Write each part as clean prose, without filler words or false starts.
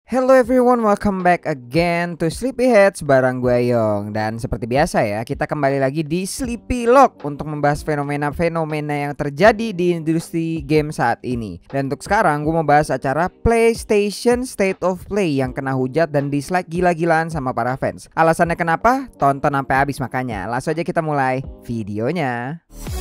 Hello everyone, welcome back again to Sleepyheads bareng gue Yong. Dan seperti biasa ya, kita kembali lagi di Sleepy Log untuk membahas fenomena-fenomena yang terjadi di industri game saat ini. Dan untuk sekarang gue mau bahas acara PlayStation State of Play yang kena hujat dan dislike gila-gilaan sama para fans. Alasannya kenapa? Tonton sampai habis makanya. Langsung aja kita mulai videonya.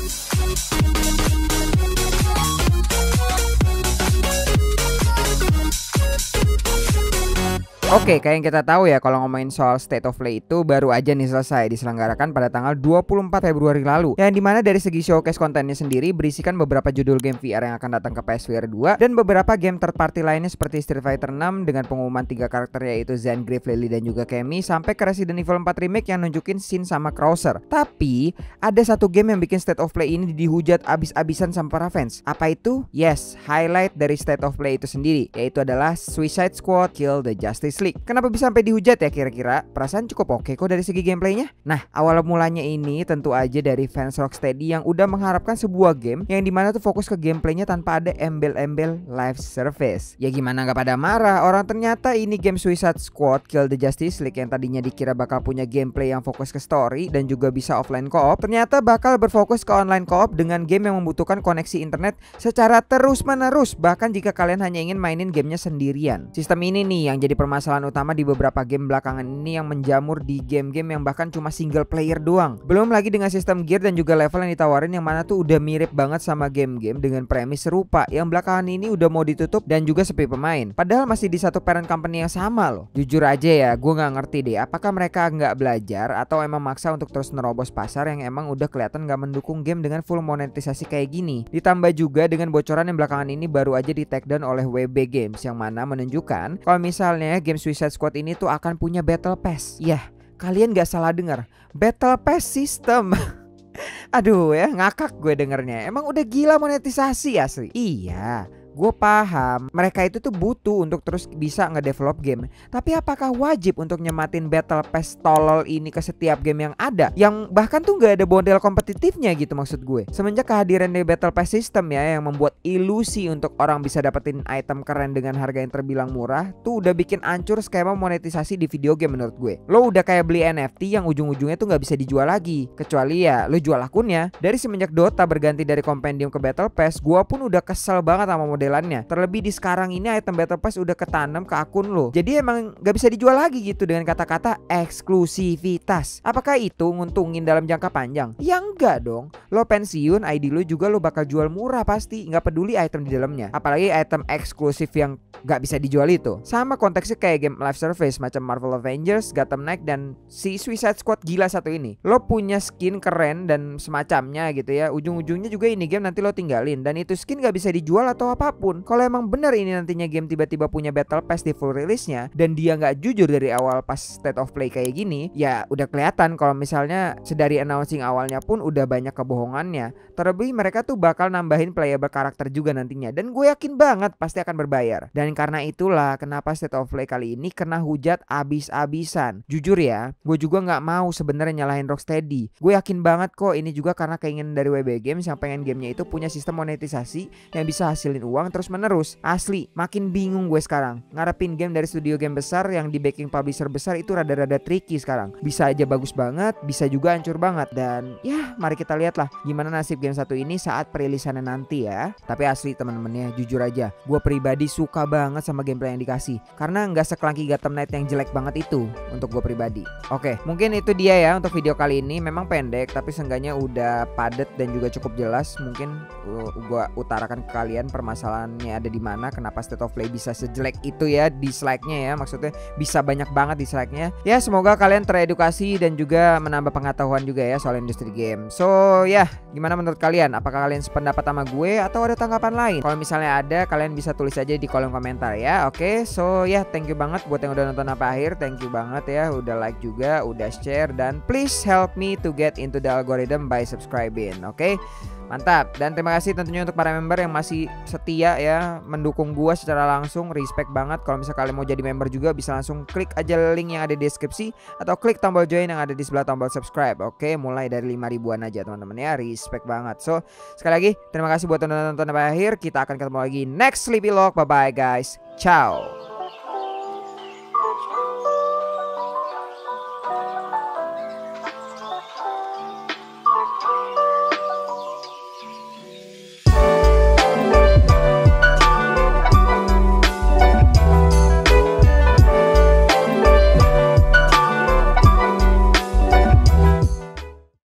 Oke, kayak yang kita tahu ya, kalau ngomongin soal State of Play itu baru aja nih selesai diselenggarakan pada tanggal 24 Februari lalu. Yang dimana dari segi showcase kontennya sendiri berisikan beberapa judul game VR yang akan datang ke PSVR 2 dan beberapa game third party lainnya seperti Street Fighter 6 dengan pengumuman 3 karakter yaitu Zangief, Lily dan juga Cammy, sampai ke Resident Evil 4 Remake yang nunjukin Shin sama Krauser. Tapi ada satu game yang bikin State of Play ini dihujat abis-abisan sama para fans. Apa itu? Yes, highlight dari State of Play itu sendiri, yaitu adalah Suicide Squad Kill the Justice League. Kenapa bisa sampai dihujat ya kira-kira? Perasaan cukup oke kok dari segi gameplaynya. Nah, awal mulanya ini tentu aja dari fans Rocksteady yang udah mengharapkan sebuah game yang dimana tuh fokus ke gameplaynya tanpa ada embel-embel live service. Ya gimana nggak pada marah, orang ternyata ini game Suicide Squad Kill the Justice League yang tadinya dikira bakal punya gameplay yang fokus ke story dan juga bisa offline co-op, ternyata bakal berfokus ke online co-op dengan game yang membutuhkan koneksi internet secara terus-menerus, bahkan jika kalian hanya ingin mainin gamenya sendirian. Sistem ini nih yang jadi permasalahan utama di beberapa game belakangan ini yang menjamur di game-game yang bahkan cuma single player doang. Belum lagi dengan sistem gear dan juga level yang ditawarin yang mana tuh udah mirip banget sama game-game dengan premis serupa yang belakangan ini udah mau ditutup dan juga sepi pemain. Padahal masih di satu parent company yang sama loh. Jujur aja ya, gue nggak ngerti deh apakah mereka nggak belajar atau emang maksa untuk terus nerobos pasar yang emang udah kelihatan nggak mendukung game dengan full monetisasi kayak gini. Ditambah juga dengan bocoran yang belakangan ini baru aja di take down oleh WB Games yang mana menunjukkan kalau misalnya game Suicide Squad ini tuh akan punya Battle Pass. Yah, kalian gak salah dengar, Battle Pass system. Aduh ya, ngakak gue dengernya. Emang udah gila monetisasi asli. Iya, gue paham mereka itu tuh butuh untuk terus bisa ngedevelop game. Tapi apakah wajib untuk nyematin Battle Pass tolol ini ke setiap game yang ada? Yang bahkan tuh gak ada model kompetitifnya gitu maksud gue. Semenjak kehadiran dari Battle Pass system ya, yang membuat ilusi untuk orang bisa dapetin item keren dengan harga yang terbilang murah, tuh udah bikin hancur skema monetisasi di video game menurut gue. Lo udah kayak beli NFT yang ujung-ujungnya tuh gak bisa dijual lagi, kecuali ya lo jual akunnya. Dari semenjak Dota berganti dari Compendium ke Battle Pass, gue pun udah kesel banget sama modelannya. Terlebih di sekarang ini item Battle Pass udah ketanam ke akun lo. Jadi emang gak bisa dijual lagi gitu dengan kata-kata eksklusivitas. Apakah itu nguntungin dalam jangka panjang? Ya enggak dong. Lo pensiun, ID lo juga lo bakal jual murah pasti, nggak peduli item di dalamnya. Apalagi item eksklusif yang gak bisa dijual itu. Sama konteksnya kayak game live service macam Marvel Avengers, Gotham Knight, dan si Suicide Squad gila satu ini. Lo punya skin keren dan semacamnya gitu ya, ujung-ujungnya juga ini game nanti lo tinggalin dan itu skin gak bisa dijual atau apapun. Kalau emang bener ini nantinya game tiba-tiba punya Battle Pass di full release-nya dan dia nggak jujur dari awal pas State of Play kayak gini, ya udah kelihatan kalau misalnya sedari announcing awalnya pun udah banyak kebohongannya. Terlebih mereka tuh bakal nambahin playable karakter juga nantinya dan gue yakin banget pasti akan berbayar. Dan karena itulah kenapa State of Play kali ini kena hujat abis-abisan. Jujur ya, gue juga nggak mau sebenarnya nyalahin Rocksteady. Gue yakin banget kok ini juga karena keinginan dari WB Games yang pengen gamenya itu punya sistem monetisasi yang bisa hasilin uang terus menerus. Asli, makin bingung gue sekarang. Ngarepin game dari studio game besar yang di backing publisher besar itu rada-rada tricky sekarang. Bisa aja bagus banget, bisa juga hancur banget. Dan ya, mari kita lihat lah gimana nasib game satu ini saat perilisannya nanti ya. Tapi asli teman-temannya, jujur aja, gue pribadi suka banget sama gameplay yang dikasih. Karena nggak sekelangki Gotham Knight yang jelek banget itu untuk gue pribadi. Oke, mungkin itu dia ya untuk video kali ini. Memang pendek, tapi seenggaknya udah padat dan juga cukup jelas. Mungkin gue utarakan ke kalian permasalahannya ada di mana, kenapa State of Play bisa sejelek itu ya dislike-nya ya, maksudnya bisa banyak banget dislike-nya. Ya semoga kalian teredukasi dan juga menambah pengetahuan juga ya soal industri game. So ya, gimana menurut kalian? Apakah kalian sependapat sama gue atau ada tanggapan lain? Kalau misalnya ada, kalian bisa tulis aja di kolom komentar ya. Oke, so ya thank you banget buat yang udah nonton sampai akhir. Thank you banget ya, udah like juga, udah share, dan please help me to get into the algorithm by subscribing. Oke, mantap. Dan terima kasih tentunya untuk para member yang masih setia ya mendukung gua secara langsung. Respect banget. Kalau misalnya kalian mau jadi member juga bisa langsung klik aja link yang ada di deskripsi atau klik tombol join yang ada di sebelah tombol subscribe. Oke, mulai dari 5 ribuan aja teman-teman ya. Respect banget. So sekali lagi terima kasih buat nonton sampai akhir. Kita akan ketemu lagi next Sleepy Log. Bye bye guys. Ciao.